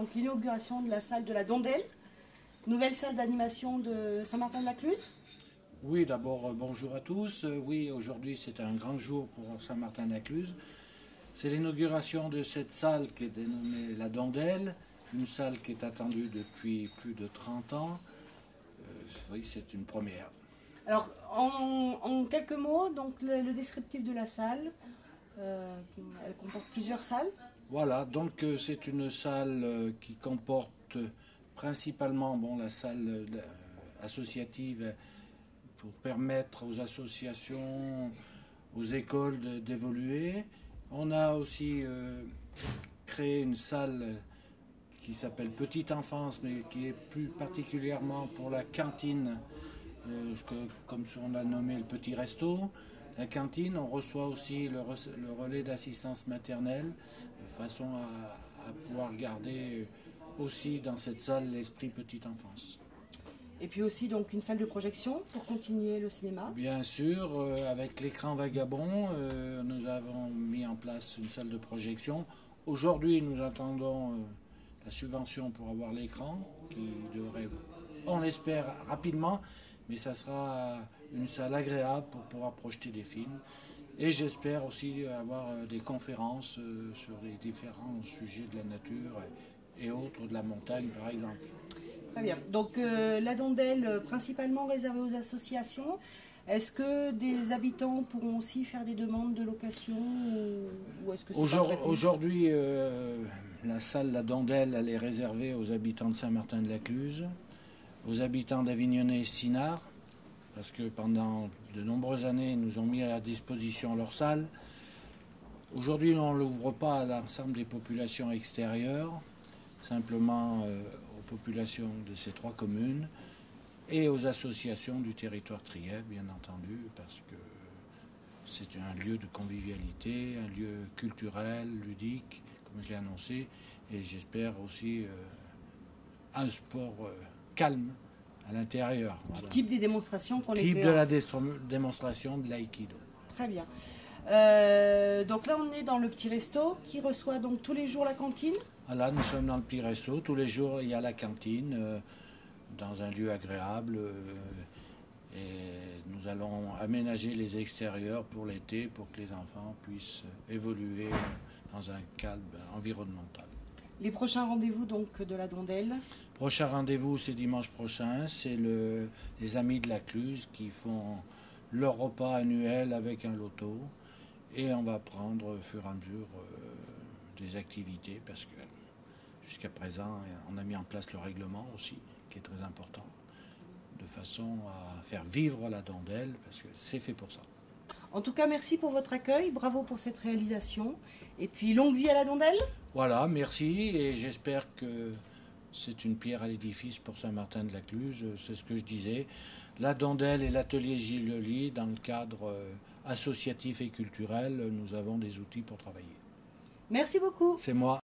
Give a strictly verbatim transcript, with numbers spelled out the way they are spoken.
donc l'inauguration de la salle de la Dondelle, nouvelle salle d'animation de Saint-Martin-de-la-Cluse. Oui, d'abord, euh, bonjour à tous. Euh, oui, aujourd'hui, c'est un grand jour pour Saint-Martin-de-la-Cluse. C'est l'inauguration de cette salle qui est dénommée la Dondelle, une salle qui est attendue depuis plus de trente ans. Euh, oui, c'est une première. Alors, en, en quelques mots, donc le, le descriptif de la salle, euh, elle comporte plusieurs salles. Voilà, donc euh, c'est une salle euh, qui comporte principalement bon, la salle euh, associative pour permettre aux associations, aux écoles de- d'évoluer. On a aussi euh, créé une salle qui s'appelle Petite Enfance, mais qui est plus particulièrement pour la cantine, euh, ce que- comme on a nommé le Petit Resto. La cantine, on reçoit aussi le, re- le relais d'assistance maternelle, de façon à, à pouvoir garder aussi dans cette salle l'esprit Petite Enfance. Et puis aussi donc une salle de projection pour continuer le cinéma. Bien sûr, euh, avec l'écran vagabond, euh, nous avons mis en place une salle de projection. Aujourd'hui, nous attendons euh, la subvention pour avoir l'écran, qui devrait, on l'espère, rapidement, mais ça sera une salle agréable pour pouvoir projeter des films. Et j'espère aussi avoir euh, des conférences euh, sur les différents sujets de la nature et autres, de la montagne par exemple. Très bien. Donc euh, la Dondelle, euh, principalement réservée aux associations. Est-ce que des habitants pourront aussi faire des demandes de location ou, ou est-ce que c'est pas Aujourd- très connu? Aujourd'hui, euh, la salle La Dondelle, elle est réservée aux habitants de Saint-Martin-de-la-Cluse, aux habitants d'Avignonnet et Sinard, parce que pendant de nombreuses années, ils nous ont mis à disposition leur salle. Aujourd'hui, on ne l'ouvre pas à l'ensemble des populations extérieures, simplement euh, aux populations de ces trois communes et aux associations du territoire trièvre, bien entendu, parce que c'est un lieu de convivialité, un lieu culturel, ludique, comme je l'ai annoncé, et j'espère aussi euh, un sport euh, calme à l'intérieur. Du Voilà. type des démonstrations qu'on Type était de en- la destro- démonstration de l'aïkido. Très bien. Euh, donc là, on est dans le petit resto qui reçoit donc tous les jours la cantine. Voilà, nous sommes dans le petit resto. Tous les jours, il y a la cantine, euh, dans un lieu agréable. euh, et nous allons aménager les extérieurs pour l'été, pour que les enfants puissent évoluer euh, dans un cadre environnemental. Les prochains rendez-vous donc de la Dondelle. Prochain rendez-vous, c'est dimanche prochain. C'est le, les Amis de la Cluse qui font leur repas annuel avec un loto. Et on va prendre au fur et à mesure euh, des activités parce que jusqu'à présent, on a mis en place le règlement aussi, qui est très important, de façon à faire vivre la Dondelle, parce que c'est fait pour ça. En tout cas, merci pour votre accueil, bravo pour cette réalisation. Et puis longue vie à la Dondelle. Voilà, merci, et j'espère que c'est une pierre à l'édifice pour Saint-Martin-de-la-Cluse, c'est ce que je disais. La Dondelle et l'atelier Gilles Lely, dans le cadre euh, associatif et culturel, nous avons des outils pour travailler. Merci beaucoup. C'est moi.